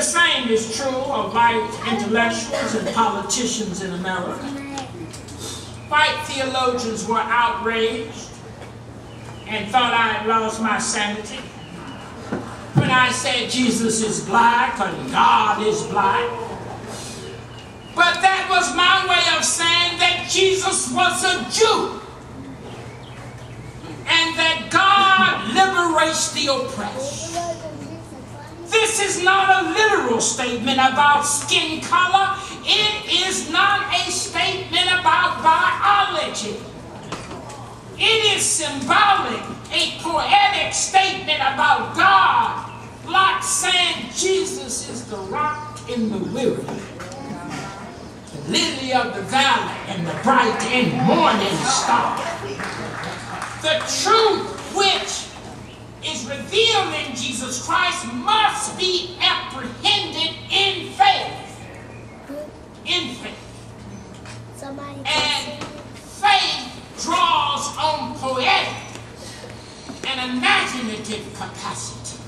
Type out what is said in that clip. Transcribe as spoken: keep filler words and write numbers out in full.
same is true of white intellectuals and politicians in America. White theologians were outraged and thought I had lost my sanity when I said Jesus is black and God is black. But that was my way of saying that Jesus was a Jew and that God liberates the oppressed. This is not a literal statement about skin color. It is not a statement about biology. It is symbolic, a poetic statement about God, like saying Jesus is the rock in the wilderness, the lily of the valley, and the bright and morning star. The truth which is revealed in Jesus Christ must be apprehended in faith. In faith. And faith draws on poetic and imaginative capacity.